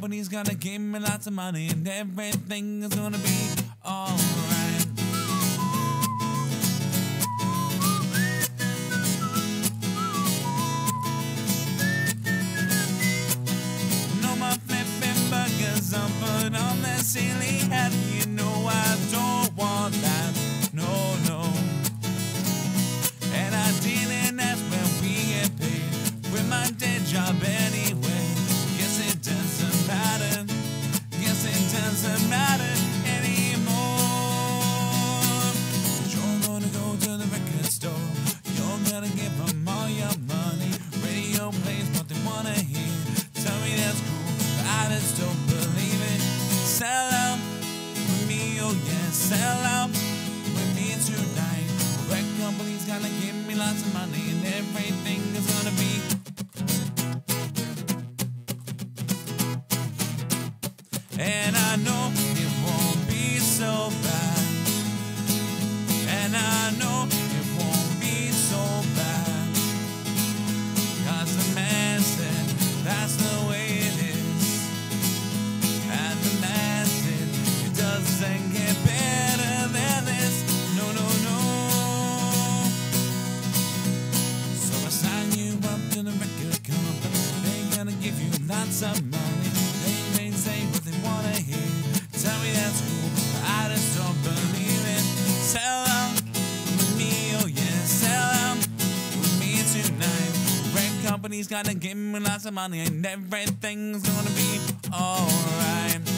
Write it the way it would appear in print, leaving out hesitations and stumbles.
company's gonna give me lots of money, and everything is gonna be alright. No more flipping burgers on put on the ceiling hat. You know I don't want that, no, no. And I didn't ask when we get paid with my day job anyway. Guess it doesn't matter. Guess it doesn't matter anymore. You're gonna go to the record store. You're gonna give them all your money. Radio plays what they wanna hear. Tell me that's cool, but I just don't believe it. Sell out with me, oh yeah, sell out with me tonight. Record company's gonna give me lots of money, and everything is gonna be. And I know it won't be so bad. And I know it won't be so bad. 'Cause the man said that's the way it is. And the man said it doesn't get better than this. No, no, no. So I sign you up to the record company. They're gonna give you lots of money. They say what they wanna hear. Tell me that's cool, but I just don't believe it. Sell out with me, oh yeah, sell out with me tonight. Record company's gonna give me lots of money, and everything's gonna be alright.